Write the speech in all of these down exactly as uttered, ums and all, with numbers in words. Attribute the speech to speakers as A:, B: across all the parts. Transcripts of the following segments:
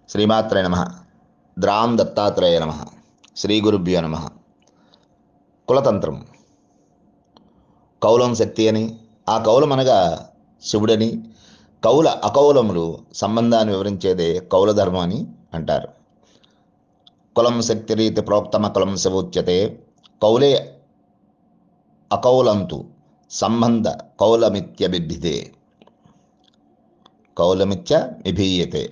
A: శ్రీమాత్రే నమ. ద్రాం దత్తాత్రేయ నమ. శ్రీ గురుభ్యో నమ. కులతంత్రం. కౌలం శక్తి అని, ఆ కౌలం అనగా శివుడని, కౌల అకౌలములు సంబంధాన్ని వివరించేదే కౌల ధర్మం అని అంటారు. కులం శక్తి రీతి ప్రోక్తమ కులం శివోచ్యతే, కౌలే అకౌలంతు సంబంధ కౌలమిత్య బిభిదే. కౌలమిత్య విభీయతే.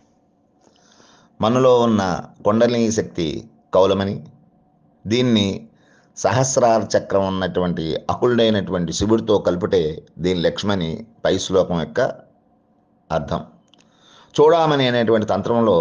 A: మనలో ఉన్న కుండలిని శక్తి కౌలమని, దీన్ని సహస్రార చక్రం ఉన్నటువంటి అకులుడైనటువంటి శివుడితో కలుపుటే దీని లక్ష్మని పై శ్లోకం యొక్క అర్థం. చూడామణి అనేటువంటి తంత్రంలో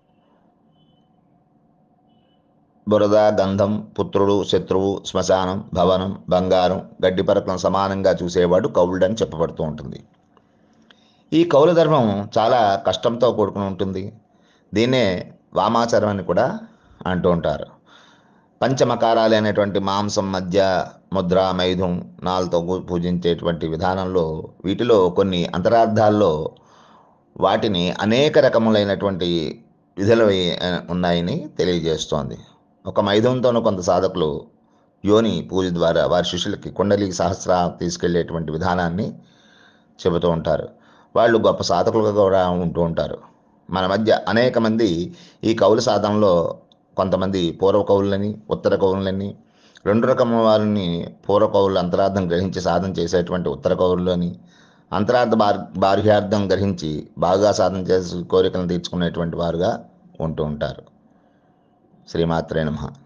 A: బురద, గంధం, పుత్రుడు, శత్రువు, శ్మశానం, భవనం, బంగారం, గడ్డి పరకలను సమానంగా చూసేవాడు కౌలుడని చెప్పబడుతూ ఉంటుంది. ఈ కౌల ధర్మం చాలా కష్టంతో కూడుకుని ఉంటుంది. దీన్నే వామాచారం అని కూడా అంటూ ఉంటారు. పంచమకారాలైనటువంటి మాంసం, మధ్య, ముద్ర, మైథుం నాలుతో పూజించేటువంటి విధానంలో వీటిలో కొన్ని అంతరార్థాల్లో వాటిని అనేక రకములైనటువంటి విధులు ఉన్నాయని తెలియజేస్తోంది. ఒక మైథుంతోనూ కొంత సాధకులు యోని పూజ ద్వారా వారి శిష్యులకి కుండలి సహస్ర తీసుకెళ్లేటువంటి విధానాన్ని చెబుతూ ఉంటారు. వాళ్ళు గొప్ప సాధకులుగా కూడా ఉంటూ ఉంటారు. మన మధ్య అనేక మంది ఈ కౌలు సాధనలో కొంతమంది పూర్వ కౌలులని, ఉత్తర కౌలులని, రెండు రకముల వారిని పూర్వ కౌలు అంతరార్థం గ్రహించి సాధన చేసేటువంటి ఉత్తర కౌలులని, అంతరార్థ బార్ బాహ్యార్థం గ్రహించి బాగా సాధన చేసి కోరికలను తీర్చుకునేటువంటి వారుగా ఉంటూ ఉంటారు. శ్రీమాత్రే నమః.